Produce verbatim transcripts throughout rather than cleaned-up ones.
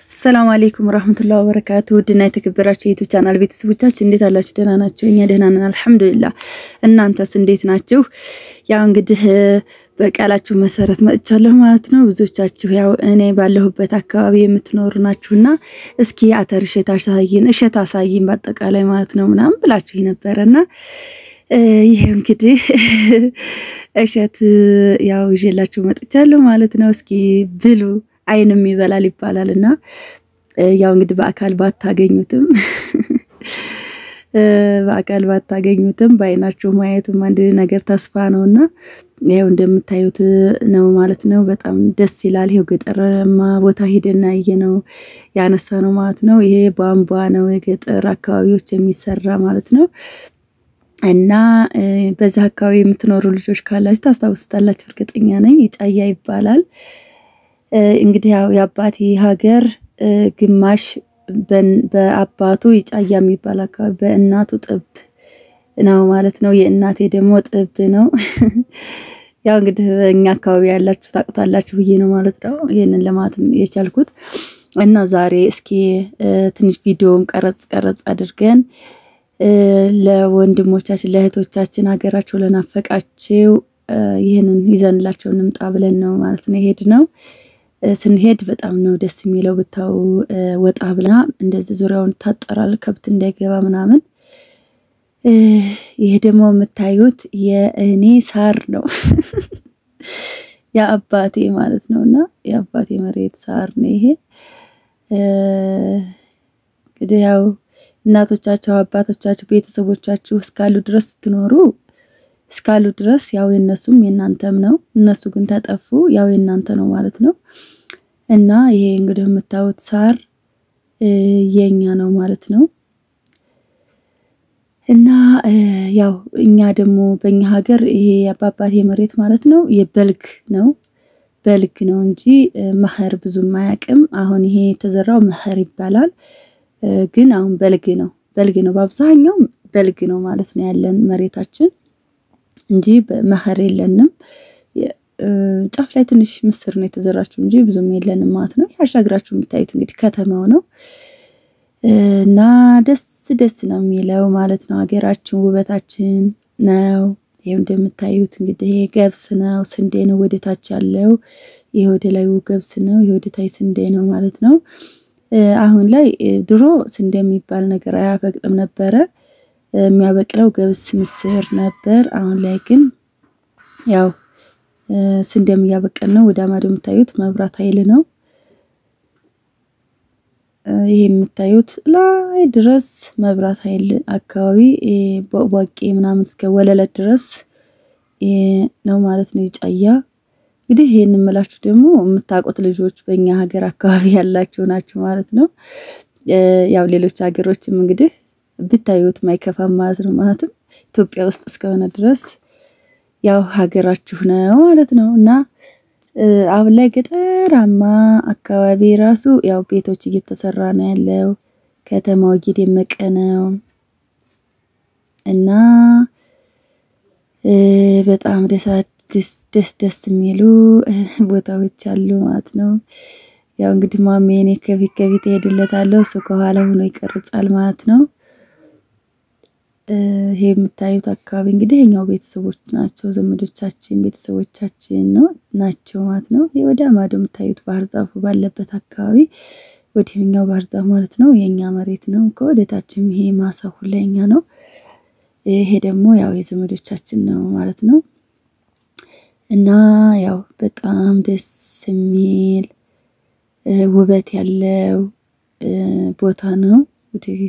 السلام عليكم ورحمة الله وبركاته. ودنا يتكبراتشو يوتيوب channel ቤተሰቦቻችን እንዴት አላችሁ? ደህና ናችሁ? እኛ ደህና ነን አልহামዱሊላህ። እናንተስ እንዴት ናችሁ? ያው እንግዲህ በቃላችሁ መሰረት መጥቻለሁ ማለት ነው። ብዙዎቻችሁ ያው እኔ ባለሁበት አካባቢ የምትኖሩ ናችሁና እስኪ አተር እሸት አሳይን እሸት አሳይን በአጠቃላይ ማለት ነው ምናምን ብላችሁ ነበርና ይሄ እንግዲህ እሸት ያው ይዤላችሁ መጥቻለሁ ማለት ነው። እስኪ ብሉ አይንም ይበላል ይባላልና ያው እንግዲህ በአካል ባታገኙትም በአካል ባታገኙትም ባይናችሁ ማየትም አንድ ነገር ተስፋ ነውና ይሄው እንደምታዩት ነው ማለት ነው። በጣም ደስ ይላል። ይሄው ገጠራማ ቦታ ሄደና ያየነው ያነሳ ነው ማለት ነው። ይሄ ቧንቧ ነው የገጠር አካባቢዎች የሚሰራ ማለት ነው። እና በዛ አካባቢ የምትኖሩ ልጆች ካላችሁ ታስታውሱታላችሁ እርግጠኛ ነኝ። ይጫያ ይባላል። እንግዲህ ያው ያባቲ ሀገር ግማሽ በአባቱ ይጫያ የሚባል አካባቢ በእናቱ ጥብ ነው ማለት ነው። የእናቴ ደግሞ ጥብ ነው። ያው እንግዲህ እኛ አካባቢ ያላችሁ ታውቁታላችሁ ብዬ ነው ማለት ነው ይሄንን ለማትም የቻልኩት። እና ዛሬ እስኪ ትንሽ ቪዲዮም ቀረጽ ቀረጽ አድርገን ለወንድሞቻችን ለእህቶቻችን ሀገራቸው ለናፈቃቸው ይሄንን ይዘንላቸው እንምጣ ብለን ነው ማለት ነው ሄድነው። ስንሄድ በጣም ነው ደስ የሚለው ብታው ወጣ ብላ እንደዚህ ዙሪያውን ታጠራል ከብት እንዳይገባ ምናምን። ይሄ ደግሞ የምታዩት የእኔ ሳር ነው ያአባቴ ማለት ነውና ያአባቴ መሬት ሳር ነው ይሄ። እንግዲህ ያው እናቶቻቸው አባቶቻቸው ቤተሰቦቻቸው እስካሉ ድረስ ትኖሩ እስካሉ ድረስ ያው የነሱም የናንተም ነው። እነሱ ግን ተጠፉ ያው የናንተ ነው ማለት ነው። እና ይሄ እንግዲህ የምታዩት ሳር የኛ ነው ማለት ነው። እና ያው እኛ ደግሞ በእኛ ሀገር ይሄ ያባባቴ መሬት ማለት ነው የበልግ ነው በልግ ነው እንጂ መኸር ብዙም አያቅም። አሁን ይሄ ተዘራው መኸር ይባላል። ግን አሁን በልግ ነው በልግ ነው በአብዛኛው በልግ ነው ማለት ነው ያለን መሬታችን እንጂ መኸር የለንም። ጫፍ ላይ ትንሽ ምስር ነው የተዘራችው እንጂ ብዙም የለንም ማለት ነው። ያሻግራችሁ የምታዩት እንግዲህ ከተማው ነው። እና ደስ ደስ ነው የሚለው ማለት ነው። ሀገራችን ውበታችን ነው። ይሄ እንደምታዩት እንግዲህ ገብስ ነው ስንዴ ነው ወደታች ያለው። ይሄ ወደ ላይ ገብስ ነው ይሄ ወደ ታች ስንዴ ነው ማለት ነው። አሁን ላይ ድሮ ስንዴ የሚባል ነገር አያበቅልም ነበር። የሚያበቅለው ገብስ ምስር ነበር። አሁን ላይ ግን ያው ስንዴም ያበቀል ነው። ወደ አማዶ የምታዩት መብራት ኃይል ነው። ይሄ የምታዩት ላይ ድረስ መብራት ኃይል አካባቢ በዋቄ ምናምን እስከ ወለለት ድረስ ነው ማለት ነው ይጫያ። እንግዲህ ይሄን እንምላችሁ ደግሞ የምታውቁት ልጆች በእኛ ሀገር አካባቢ ያላችሁ ናችሁ ማለት ነው። ያው ሌሎች ሀገሮችም እንግዲህ ብታዩት ማይከፋም ማለት ነው። ማለትም ኢትዮጵያ ውስጥ እስከሆነ ድረስ ያው ሀገራችሁ ነው ማለት ነው። እና አሁን ላይ ገጠራማ አካባቢ ራሱ ያው ቤቶች እየተሰራ ነው ያለው ከተማው እየደመቀ ነው። እና በጣም ደስ ደስ ደስ የሚሉ ቦታዎች አሉ ማለት ነው። ያው እንግዲህ ማሜ እኔ ከፊት ከፊት ሄድለታለሁ እሱ ከኋላ ሆኖ ይቀርጻል ማለት ነው። ይሄ የምታዩት አካባቢ እንግዲህ የኛው ቤተሰቦች ናቸው ዘመዶቻችን ቤተሰቦቻችን ነው ናቸው ማለት ነው። ይሄ ወደ አማዶ የምታዩት ባህር ዛፉ ባለበት አካባቢ ወዲህኛው ባህር ዛፍ ማለት ነው የኛ መሬት ነው። ከወደታችም ይሄ ማሳ ሁሉ የኛ ነው። ይሄ ደግሞ ያው የዘመዶቻችን ነው ማለት ነው። እና ያው በጣም ደስ የሚል ውበት ያለው ቦታ ነው። እንግዲህ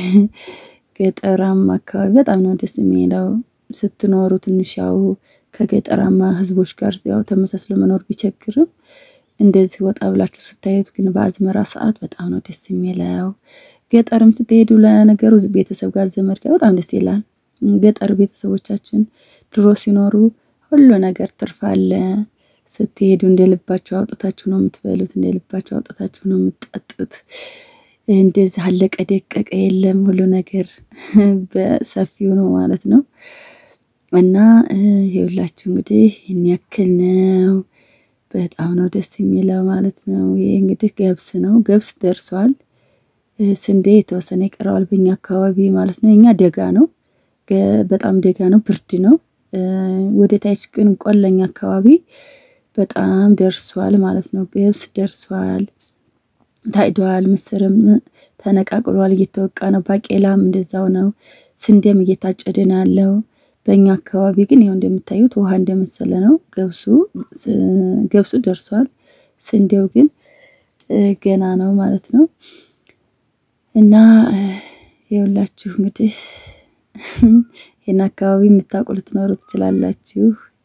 ገጠራማ አካባቢ በጣም ነው ደስ የሚለው ስትኖሩ ትንሽ ያው ከገጠራማ ህዝቦች ጋር ያው ተመሳስሎ መኖር ቢቸግርም እንደዚህ ወጣ ብላችሁ ስታዩት ግን በአዝመራ ሰዓት በጣም ነው ደስ የሚለው። ገጠርም ስትሄዱ ለነገሩ ቤተሰብ ጋር ዘመድ ጋር በጣም ደስ ይላል። ገጠር ቤተሰቦቻችን ድሮ ሲኖሩ ሁሉ ነገር ትርፋለ። ስትሄዱ እንደልባችሁ አውጥታችሁ ነው የምትበሉት እንደልባችሁ አውጥታችሁ ነው የምትጠጡት። እንደዚህ አለቀ ደቀቀ የለም ሁሉ ነገር በሰፊው ነው ማለት ነው። እና ይኸውላችሁ እንግዲህ እኛ ያክል ነው በጣም ነው ደስ የሚለው ማለት ነው ይሄ እንግዲህ ገብስ ነው ገብስ ደርሷል ስንዴ የተወሰነ ይቀራል በእኛ አካባቢ ማለት ነው እኛ ደጋ ነው በጣም ደጋ ነው ብርድ ነው ወደ ታች ግን ቆለኛ አካባቢ በጣም ደርሷል ማለት ነው ገብስ ደርሷል ታይዷል ምስርም ተነቃቅሏል እየተወቃ ነው ባቄላም እንደዛው ነው ስንዴም እየታጨደ ነው ያለው በእኛ አካባቢ ግን ይሄው እንደምታዩት ውሃ እንደመሰለ ነው ገብሱ ገብሱ ደርሷል ስንዴው ግን ገና ነው ማለት ነው እና ይኸውላችሁ እንግዲህ ይሄን አካባቢ የምታውቁት ነው ትችላላችሁ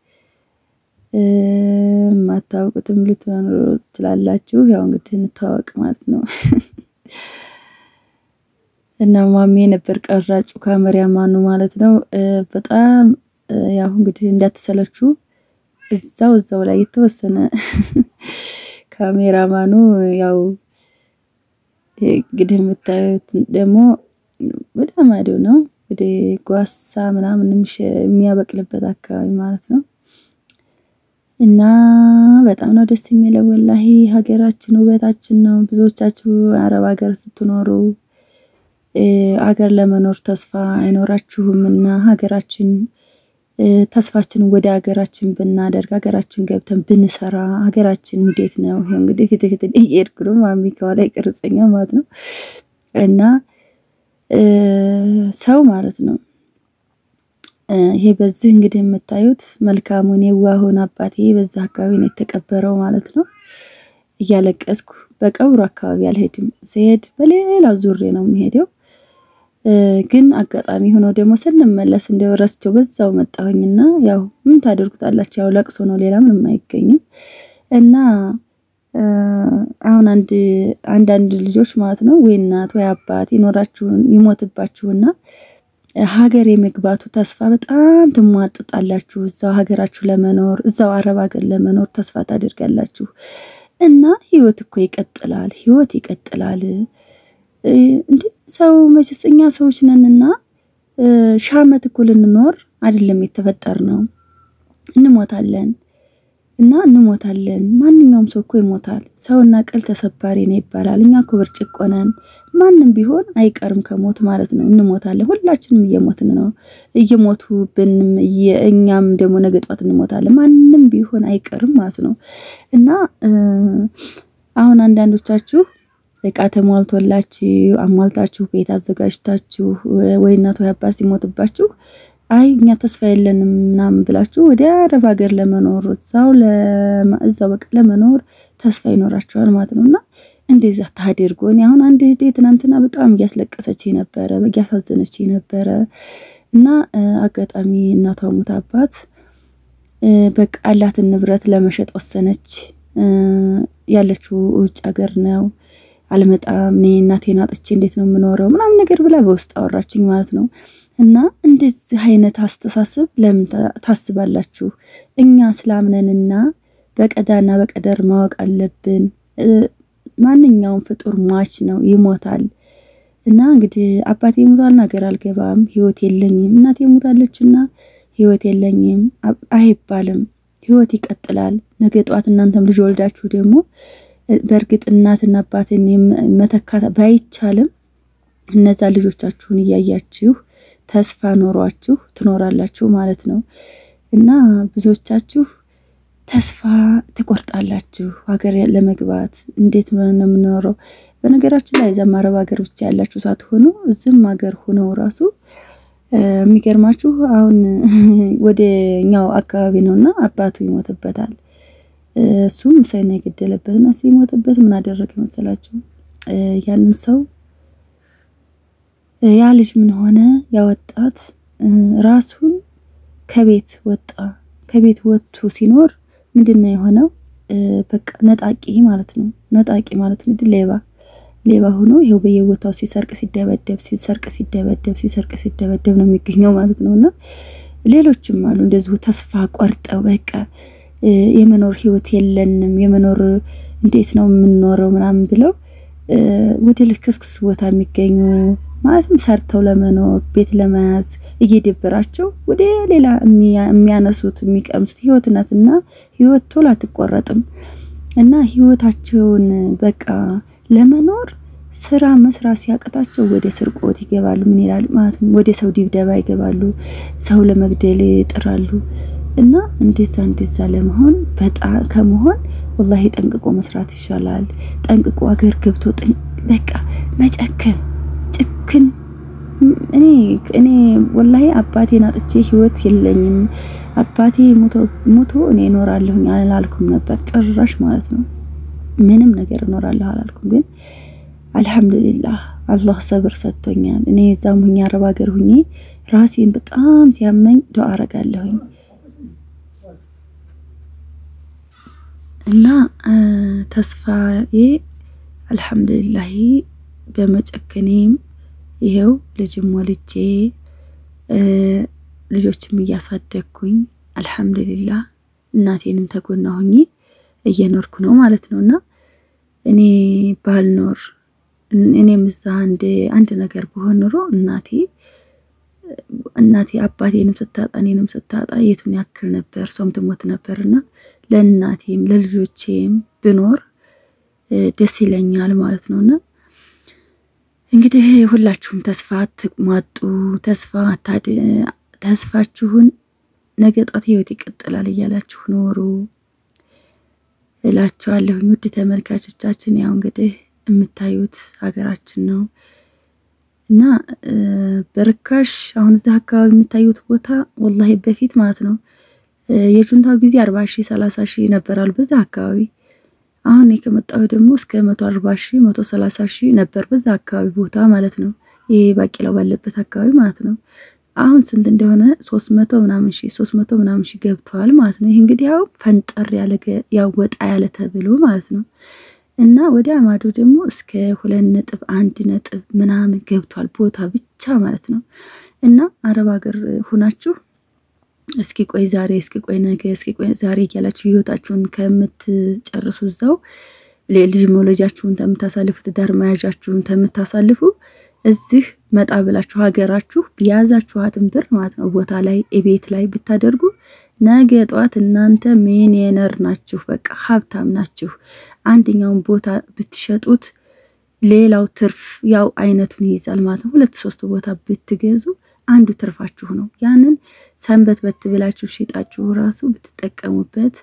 ማታውቁትም ልትኖሩ ትችላላችሁ ያው እንግዲህ እንታወቅ ማለት ነው እና ማሚ ነበር ቀራጩ ካሜራማኑ ማለት ነው በጣም ያው እንግዲህ እንዳትሰለቹ እዛው እዛው ላይ የተወሰነ ካሜራማኑ ያው እንግዲህ የምታዩት ደግሞ ወደ ማዶ ነው ወደ ጓሳ ምናምን የሚያበቅልበት አካባቢ ማለት ነው እና በጣም ነው ደስ የሚለው ወላሂ ሀገራችን ውበታችን ነው ብዙዎቻችሁ አረብ ሀገር ስትኖሩ ሀገር ለመኖር ተስፋ አይኖራችሁምና ሀገራችን ተስፋችን ወደ ሀገራችን ብናደርግ ሀገራችን ገብተን ብንሰራ ሀገራችን እንዴት ነው ይሄ እንግዲህ ፊት ፊት እየሄድኩ ማሚ ከኋላ ይቀርጸኛ ማለት ነው እና ሰው ማለት ነው ይሄ በዚህ እንግዲህ የምታዩት መልካሙን የዋሁን አባቴ በዛ አካባቢ ነው የተቀበረው ማለት ነው እያለቀስኩ በቀብሩ አካባቢ አልሄድም ሲሄድ በሌላው ዙሬ ነው የሚሄደው ግን አጋጣሚ ሆኖ ደግሞ ስንመለስ እንደወረስቸው በዛው መጣሁኝና ያው ምን ታደርጉታላችሁ ያው ለቅሶ ነው ሌላ ምንም አይገኝም እና አሁን አንድ አንድ አንድ ልጆች ማለት ነው ወይ እናት ወይ አባት ይኖራችሁ ይሞትባችሁና ሀገር የመግባቱ ተስፋ በጣም ትሟጥጣላችሁ እዛው ሀገራችሁ ለመኖር እዛው አረብ ሀገር ለመኖር ተስፋ ታደርጋላችሁ እና ህይወት እኮ ይቀጥላል ህይወት ይቀጥላል እንዴ ሰው መቼስኛ ሰዎች ነንና ሻመት እኮ ልንኖር አይደለም የተፈጠርነው እንሞታለን እና እንሞታለን ማንኛውም ሰው እኮ ይሞታል ሰውና ቀል ተሰባሪ ነው ይባላል እኛ እኮ ብርጭቆ ነን ማንንም ቢሆን አይቀርም ከሞት ማለት ነው እንሞታለን ሁላችንም እየሞትን ነው እየሞቱብንም እኛም ደግሞ ነገ ጧት እንሞታለን ማንንም ቢሆን አይቀርም ማለት ነው እና አሁን አንዳንዶቻችሁ እቃ ተሟልቶላችሁ አሟልታችሁ ቤት አዘጋጅታችሁ ወይ እናት ወይ አባት ሲሞትባችሁ አይ እኛ ተስፋ የለንም ምናምን ብላችሁ ወደ አረብ ሀገር ለመኖር እዛው ለማዛው በቃ ለመኖር ተስፋ ይኖራችኋል ማለት ነውና እንደዛ ታደርጎኝ አሁን አንድ እህቴ ትናንትና በጣም ያስለቀሰች ነበር ያሳዘነች ነበር እና አጋጣሚ እናቷ ሞታባት በቃ አላትን ንብረት ለመሸጥ ወሰነች ያለችው ውጭ ሀገር ነው አልመጣም ነኝ እናቴን አጥቼ እንዴት ነው የምኖረው ምናምን ነገር ብላ በውስጥ አወራችኝ ማለት ነው እና እንደዚህ አይነት አስተሳሰብ ለምን ታስባላችሁ እኛ ስላምነንና በቀዳና በቀደር ማወቅ አለብን ማንኛውም ፍጡር ማች ነው ይሞታል እና እንግዲህ አባቴ ሞታል ነገር አልገባም ህይወት የለኝም እናቴ ሞታለችና ህይወት የለኝም አይባልም ህይወት ይቀጥላል ነገ ጧት እናንተም ልጅ ወልዳችሁ ደግሞ በርግጥ እናትና አባቴን መተካት ባይቻልም እነዛ ልጆቻችሁን ያያችሁ ተስፋ ኖሯችሁ ትኖራላችሁ ማለት ነው እና ብዙዎቻችሁ ተስፋ ተቆርጣላችሁ ሀገር ለመግባት እንዴት ነው የምኖረው በነገራችን ላይ ዘማረብ ሀገር ብቻ ያላችሁ ሳትሆኑ እዚህም ሀገር ሆነው ራሱ የሚገርማችሁ አሁን ወደኛው አካባቢ ነውና አባቱ ይሞትበታል እሱም ሳይና ይገደለበትና ሲሞትበት ምን አደረገ መሰላችሁ ያንን ሰው ያ ልጅ ምን ሆነ ያወጣት ራሱን ከቤት ወጣ ከቤት ወጥቶ ሲኖር ምንድነው የሆነው በቃ ነጣቂ ማለት ነው ነጣቂ ማለት እንግዲህ ሌባ ሌባ ሆኖ ይሄው በየቦታው ሲሰርቅ ሲደበደብ ሲሰርቅ ሲደበደብ ሲሰርቅ ሲደበደብ ነው የሚገኘው ማለት ነውና ሌሎችም አሉ እንደዚሁ ተስፋ ቆርጠው በቃ የመኖር ህይወት የለንም የመኖር እንዴት ነው የምንኖረው ምናምን ብለው ወደ ልክስክስ ቦታ የሚገኙ ማለትም ሰርተው ለመኖር ቤት ለመያዝ እየደበራቸው ወደ ሌላ የሚያነሱት የሚቀምሱት ህይወት ናትና ህይወት ቶሎ አትቆረጥም እና ህይወታቸውን በቃ ለመኖር ስራ መስራት ሲያቀታቸው ወደ ስርቆት ይገባሉ ምን ይላል ማለት ወደ ሰው ድብደባ ይገባሉ ሰው ለመግደል ይጥራሉ እና እንደዛ እንደዛ ለመሆን በጣም ከመሆን والله ጠንቅቆ መስራት ይሻላል ጠንቅቆ አገር ገብቶ በቃ መጨከን ጭክን እኔ እኔ والله አባቴን አጥቼ ህይወት የለኝም አባቴ ሞቶ ሞቶ እኔ እኖራለሁ አላልኩም ነበር ጭራሽ ማለት ነው ምንም ነገር እኖራለሁ አላልኩም ግን አልহামዱሊላህ አላህ ሰብር ሰጥቶኛል እኔ እዛም ሁኛ አረብ ሀገር ሁኜ ራሴን በጣም ሲያመኝ ዱአ አረጋለሁ እና ተስፋዬ አልহামዱሊላህ በመጨከኔም ይሄው ልጅም ወልጄ ልጆችም እያሳደግኩኝ አልহামዱሊላህ እናቴንም ተጎና ሆኜ እየኖርኩ ነው ማለት ነውና እኔ ባልኖር እኔም እዛ አንድ አንድ ነገር በሆነ ኖሮ እናቴ እናቴ አባቴንም ስታጣ እኔንም ስታጣ የቱን ያክል ነበር ሶም ትሞት ነበርና ለእናቴም ለልጆቼም ብኖር ደስ ይለኛል ማለት ነውና እንግዲህ ሁላችሁም ተስፋ አትሟጡ ተስፋ አታድ ተስፋችሁን ነገ ጧት ህይወት ይቀጥላል እያላችሁ ኖሩ እላችኋለሁ ውድ ተመልካቾቻችን ያው እንግዲህ የምታዩት ሀገራችን ነው እና በርካሽ አሁን እዛ አካባቢ የምታዩት ቦታ والله በፊት ማለት ነው የጁንታው ጊዜ አርባ ሺህ ሰላሳ ሺህ ነበርአል በዛ አካባቢ አሁን የከመጣው ደግሞ እስከ መቶ አርባ ሺህ መቶ ሰላሳ ሺህ ነበር በዛ አካባቢ ቦታ ማለት ነው ይሄ ባቂላው ባለበት አካባቢ ማለት ነው አሁን ስንት እንደሆነ ሶስት መቶ ምናምን ሺህ ሶስት መቶ ምናምን ሺህ ገብቷል ማለት ነው ይሄ እንግዲህ ያው ፈንጠር ያለ ያው ወጣ ያለ ተብሎ ማለት ነው እና ወደ አማዶ ደግሞ እስከ ሁለት ነጥብ አንድ ነጥብ ምናምን ገብቷል ቦታ ብቻ ማለት ነው እና አረብ ሀገር ሆናችሁ እስኪ ቆይ ዛሬ እስኪ ቆይ ነገ እስኪ ቆይ ዛሬ ያላችሁ ህይወታችሁን ከምትጨርሱ እዛው ለልጅ መውለጃችሁን ተምታሳልፉት ዳር ማያጃችሁን ተምታሳልፉ እዚህ መጣ ብላችሁ ሀገራችሁ ቢያዛችኋትን ብር ማለት ነው ቦታ ላይ እቤት ላይ ብታደርጉ ነገ ጧት እናንተ ሚሊየነር ናችሁ በቃ ሀብታም ናችሁ አንደኛውን ቦታ ብትሸጡት ሌላው ትርፍ ያው አይነቱን ይይዛል ማለት ነው ሁለት ሶስት ቦታ ብትገዙ አንዱ ትርፋችሁ ነው ያንን ሰንበት በትብላችሁ ሽጣችሁ ራሱ ብትጠቀሙበት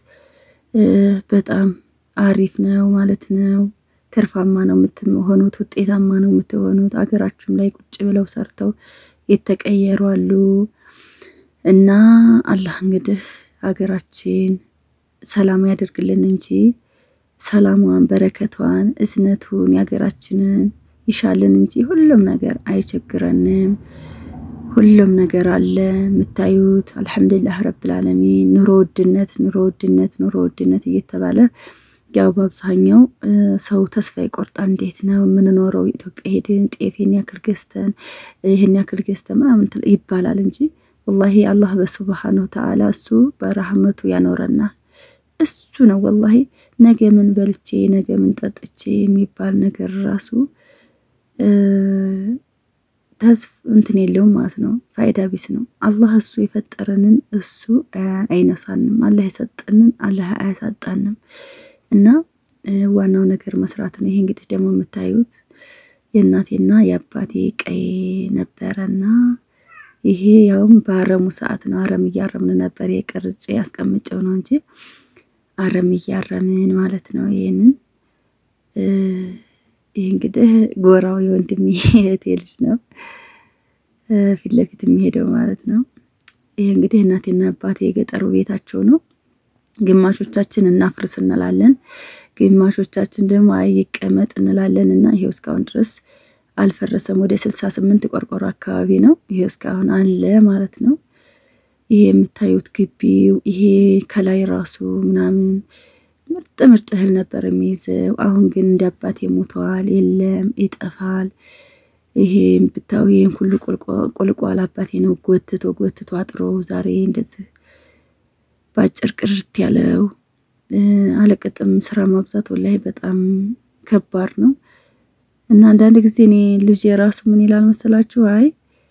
በጣም አሪፍ ነው ማለት ነው ትርፋማ ነው የምትሆኑት ውጤታማ ነው የምትሆኑት አገራችሁም ላይ ቁጭ ብለው ሰርተው የተቀየሩ አሉ እና አላህ እንግዲህ አገራችን ሰላም ያደርግልን እንጂ ሰላሟን በረከቷን እዝነቱን ያገራችንን ይሻልን እንጂ ሁሉም ነገር አይቸግረንም ሁሉም ነገር አለ መታዩት አልহামዱሊላህ ረብል ዓለሚን ኑሮ ውድነት ኑሮ ውድነት ኑሮ ውድነት እየተባለ ያው በአብዛኛው ሰው ተስፋ ይቆርጣ እንዴት ነው ምን ኖረው ኢትዮጵያ ሄደን ጤፍን ያክል ገዝተን ይሄን ያክል ገዝተን ምናምን ይባላል እንጂ والله الله በሱብሃነሁ ወተዓላ እሱ በረህመቱ ያኖረና እሱ ነው والله ነገ ምን በልቼ ነገ ምን ጠጥቼ የሚባል ነገር ራሱ ተስፍ እንትን የለውም ማለት ነው ፋይዳ ቢስ ነው አላህ እሱ የፈጠረንን እሱ አይነሳንም አላህ የሰጠንን አላህ አያሳጣንም እና ዋናው ነገር መስራት ነው ይሄ እንግዲህ ደግሞ የምታዩት የእናቴና የአባቴ ቀይ ነበርና ይሄ ያውም ባረሙ ሰዓት ነው አረም ያረምን ነበር የቀርጬ ያስቀምጨው ነው እንጂ አረም ያረምን ማለት ነው ይሄንን ይሄ እንግዲህ ጎራው የወንድሜ እህቴ ልጅ ነው ፊት ለፊት የሚሄደው ማለት ነው ይሄ እንግዲህ እናቴና አባቴ የገጠሩ ቤታቸው ነው ግማሾቻችን እናፍርስ እንላለን ግማሾቻችን ደግሞ አይቀመጥ እንላለንና ይሄው እስካሁን ድረስ አልፈረሰም ወደ ስልሳ ስምንት ቆርቆሮ አካባቢ ነው ይሄው እስካሁን አለ ማለት ነው ይሄ የምታዩት ግቢው ይሄ ከላይ ራሱ ምናምን ምርጥ ምርጥ እህል ነበር የሚይዘው አሁን ግን እንዲያባቴ ሞቷል የለም ይጠፋል ይሄ ብታው ይሄን ሁሉ ቁልቋል አባቴ ነው ጎትቶ ጎትቶ አጥሮ ዛሬ እንደዚህ ባጭር ቅርት ያለው አለቀጥም ስራ ማብዛት ወላይ በጣም ከባድ ነው እና አንዳንድ ጊዜ እኔ ልጅ የራሱ ምን ይላል መሰላችሁ አይ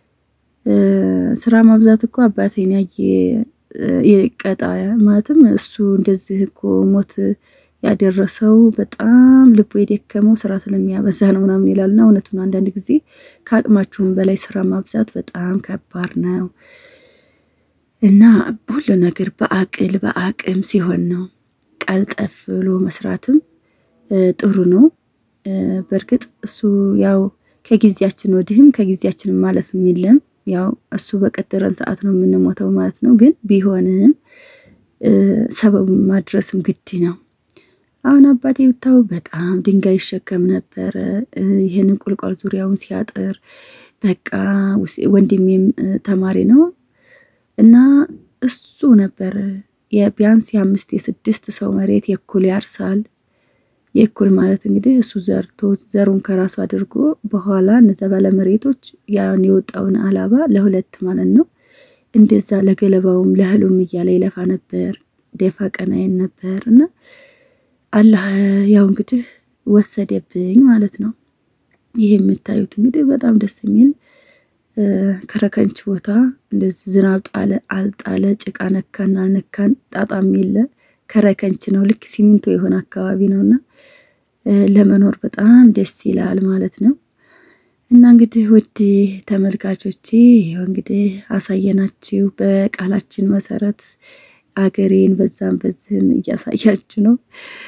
ስራ ማብዛት እኮ አባቴን ያየ ይቀጣ ማለትም እሱ እንደዚህ እኮ ሞት ያደረሰው በጣም ልቡ የደከመው ስራ ስለሚያበዛ ነው ምናምን ይላልና እውነቱን አንዳንድ ጊዜ ከአቅማችሁም በላይ ስራ ማብዛት በጣም ከባድ ነው እና ሁሉ ነገር በአቅል በአቅም ሲሆን ነው ቀልጠፍ ብሎ መስራትም ጥሩ ነው በርግጥ እሱ ያው ከጊዜያችን ወዲህም ከጊዜያችን ማለፍም የለም ያው እሱ በቀጠረን ሰዓት ነው የምንሞተው ማለት ነው ግን ቢሆንም ሰበብ ማድረስም ግድ ነው አሁን አባቴ ብታው በጣም ድንጋይ ይሸከም ነበር ይሄንን ቁልቋል ዙሪያውን ሲያጥር በቃ ወንድሜም ተማሪ ነው እና እሱ ነበር የቢያንስ የአምስት የስድስት ሰው መሬት የኩል ያርሳል የኩል ማለት እንግዲህ እሱ ዘርቶ ዘሩን ከራሱ አድርጎ በኋላ እነዛ ባለ መሬቶች ያን የወጣውን አላባ ለሁለት ማለት ነው እንደዛ ለገለባውም ለህሉም እያለ ይለፋ ነበር ደፋ ቀናይን ነበርና አላህ ያው እንግዲህ ወሰደብኝ ማለት ነው ይሄ የምታዩት እንግዲህ በጣም ደስ የሚል ከረከንች ቦታ እንደዚህ ዝናብ ጣለ አልጣለ ጭቃ ነካና ነካን ጣጣም የለ ከረከንች ነው ልክ ሲሚንቶ የሆነ አካባቢ ነውና ለመኖር በጣም ደስ ይላል ማለት ነው እና እንግዲህ ውድ ተመልካቾቼ ይሄው እንግዲህ አሳየናችሁ በቃላችን መሰረት አገሬን በዛም በዝም እያሳያችሁ ነው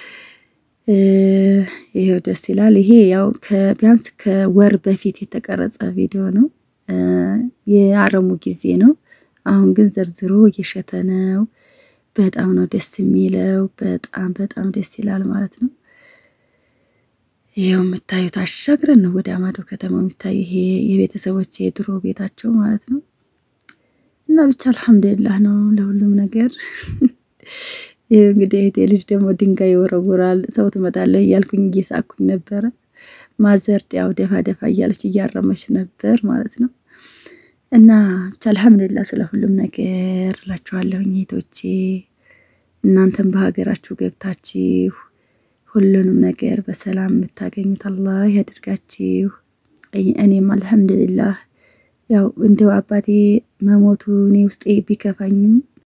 ይሄው ደስ ይላል ይሄ ያው ከቢያንስ ከወር በፊት የተቀረጸ ቪዲዮ ነው የአረሙ ጊዜ ነው አሁን ግን ዘርዝሮ እየሸተ ነው በጣም ነው ደስ የሚለው በጣም በጣም ደስ ይላል ማለት ነው ይሄው የምታዩት አሻግረን ነው ወደ አማዶ ከተማ የሚታዩ ይሄ የቤተሰቦቼ የድሮ ቤታቸው ማለት ነው እና ብቻ አልহামዱሊላህ ነው ለሁሉም ነገር ይሄ እንግዲህ እህቴ ልጅ ደግሞ ድንጋይ ይወረውራል ሰው ትመጣለህ እያልኩኝ እየሳኩኝ ነበር ማዘር ያው ደፋ ደፋ እያለች እያረመች ነበር ማለት ነው እና ብቻ አልহামዱሊላህ ስለ ሁሉም ነገር ላችኋለሁ እህቶቼ እናንተም በሀገራችሁ ገብታችሁ ሁሉንም ነገር በሰላም የምታገኙት አላህ ያድርጋችሁ እኔም አልহামዱሊላህ ያው እንደው አባቴ መሞቱ እኔ ውስጤ ቢከፋኝም